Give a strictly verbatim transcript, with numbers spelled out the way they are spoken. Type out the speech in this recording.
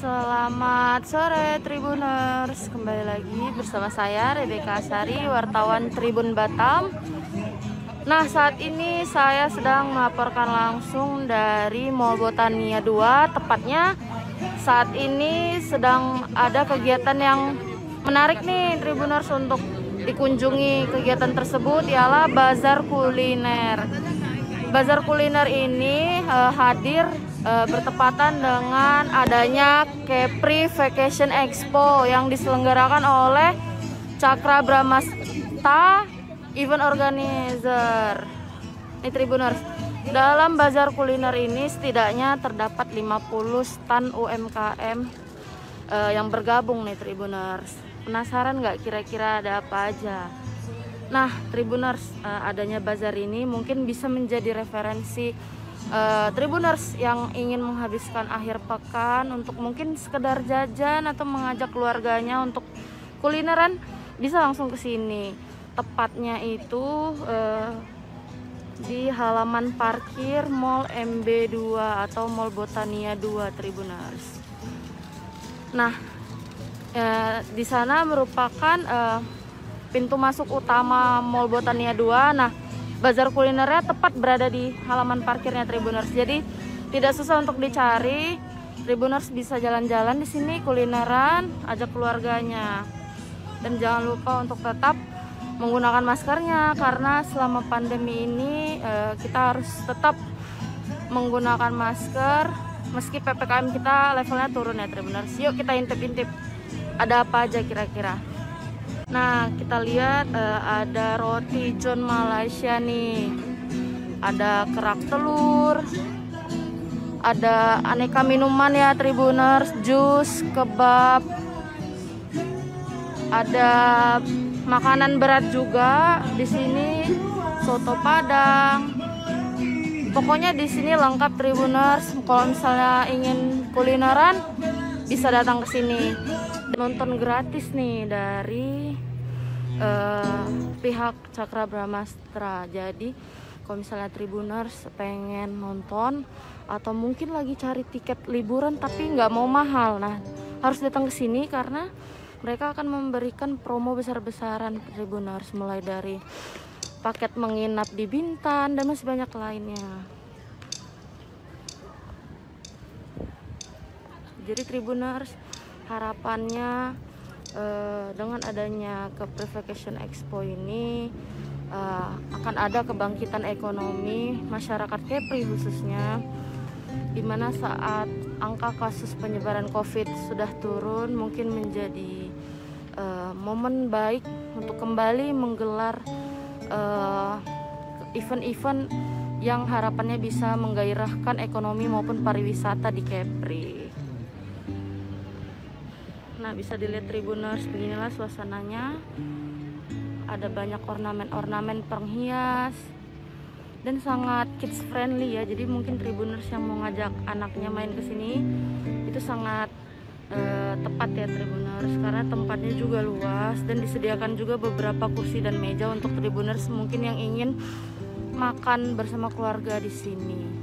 Selamat sore Tribuners, kembali lagi bersama saya Rebecca Asari, wartawan Tribun Batam. Nah, saat ini saya sedang melaporkan langsung dari Mall Botania dua. Tepatnya saat ini sedang ada kegiatan yang menarik nih Tribuners untuk dikunjungi. Kegiatan tersebut ialah bazar kuliner. Bazar kuliner ini uh, hadir uh, bertepatan dengan adanya Kepri Vacation Expo yang diselenggarakan oleh Cakra Brahmasta Event Organizer. Nih Tribuners, dalam bazar kuliner ini setidaknya terdapat lima puluh stan U M K M uh, yang bergabung nih Tribuners. Penasaran nggak kira-kira ada apa aja? Nah Tribuners, uh, adanya bazar ini mungkin bisa menjadi referensi uh, Tribuners yang ingin menghabiskan akhir pekan untuk mungkin sekedar jajan atau mengajak keluarganya untuk kulineran, bisa langsung ke sini. Tepatnya itu uh, di halaman parkir Mall M B dua atau Mall Botania dua Tribuners. Nah, uh, di sana merupakan uh, pintu masuk utama Mall Botania dua. Nah, bazar kulinernya tepat berada di halaman parkirnya Tribuners. Jadi tidak susah untuk dicari. Tribuners bisa jalan-jalan di sini kulineran, ajak keluarganya. Dan jangan lupa untuk tetap menggunakan maskernya karena selama pandemi ini eh, kita harus tetap menggunakan masker meski P P K M kita levelnya turun ya Tribuners. Yuk kita intip-intip ada apa aja kira-kira. Nah, kita lihat uh, ada roti John Malaysia nih, ada kerak telur, ada aneka minuman ya Tribuners, jus, kebab, ada makanan berat juga di sini, soto Padang. Pokoknya di sini lengkap Tribuners. Kalau misalnya ingin kulineran bisa datang ke sini. Nonton gratis nih dari uh, pihak Cakra Brahmastra. Jadi kalau misalnya Tribuners pengen nonton atau mungkin lagi cari tiket liburan tapi nggak mau mahal, nah harus datang ke sini karena mereka akan memberikan promo besar-besaran Tribuners, mulai dari paket menginap di Bintan dan masih banyak lainnya. Jadi Tribuners, harapannya uh, dengan adanya Kepri Vacation Expo ini uh, akan ada kebangkitan ekonomi masyarakat Kepri khususnya, dimana saat angka kasus penyebaran COVID sudah turun, mungkin menjadi uh, momen baik untuk kembali menggelar event-event uh, yang harapannya bisa menggairahkan ekonomi maupun pariwisata di Kepri. Nah, bisa dilihat Tribuners, beginilah suasananya. Ada banyak ornamen-ornamen penghias dan sangat kids friendly ya. Jadi mungkin Tribuners yang mau ngajak anaknya main ke sini itu sangat uh, tepat ya Tribuners, karena tempatnya juga luas dan disediakan juga beberapa kursi dan meja untuk Tribuners mungkin yang ingin makan bersama keluarga di sini.